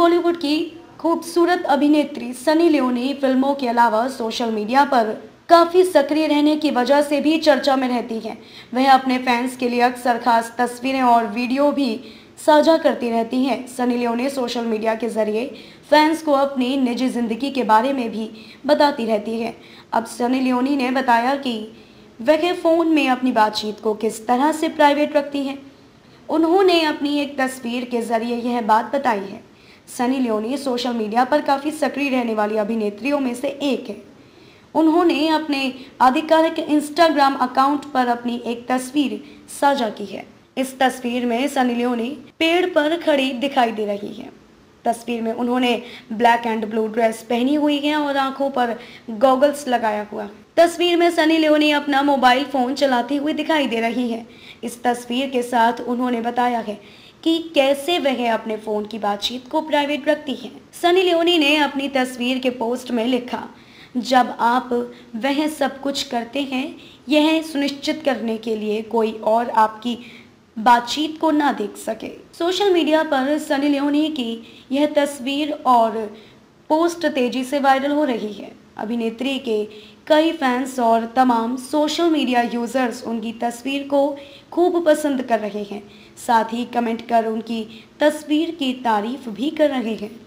बॉलीवुड की खूबसूरत अभिनेत्री सनी लियोनी फिल्मों के अलावा सोशल मीडिया पर काफ़ी सक्रिय रहने की वजह से भी चर्चा में रहती हैं। वह अपने फैंस के लिए अक्सर खास तस्वीरें और वीडियो भी साझा करती रहती हैं। सनी लियोनी सोशल मीडिया के जरिए फैंस को अपनी निजी जिंदगी के बारे में भी बताती रहती है। अब सनी लियोनी ने बताया कि वह फ़ोन में अपनी बातचीत को किस तरह से प्राइवेट रखती हैं। उन्होंने अपनी एक तस्वीर के जरिए यह बात बताई है। सनी लियोनी सोशल मीडिया पर काफ़ी सक्रिय रहने वाली अभिनेत्रियों में से एक है। उन्होंने अपने आधिकारिक इंस्टाग्राम अकाउंट पर अपनी एक तस्वीर साझा की है। इस तस्वीर में सनी लियोनी पेड़ पर खड़ी दिखाई दे रही है। तस्वीर में उन्होंने ब्लैक एंड ब्लू ड्रेस पहनी हुई है और आंखों पर गॉगल्स लगाया हुआ। तस्वीर में सनी लियोनी अपना मोबाइल फोन चलाती हुई दिखाई दे रही है। इस तस्वीर के साथ उन्होंने बताया है कि कैसे वह अपने फोन की बातचीत को प्राइवेट रखती हैं। सनी लियोनी ने अपनी तस्वीर के पोस्ट में लिखा, जब आप वह सब कुछ करते हैं यह सुनिश्चित करने के लिए कोई और आपकी बातचीत को ना देख सके। सोशल मीडिया पर सनी लियोनी की यह तस्वीर और पोस्ट तेजी से वायरल हो रही है। अभिनेत्री के कई फैंस और तमाम सोशल मीडिया यूजर्स उनकी तस्वीर को खूब पसंद कर रहे हैं, साथ ही कमेंट कर उनकी तस्वीर की तारीफ भी कर रहे हैं।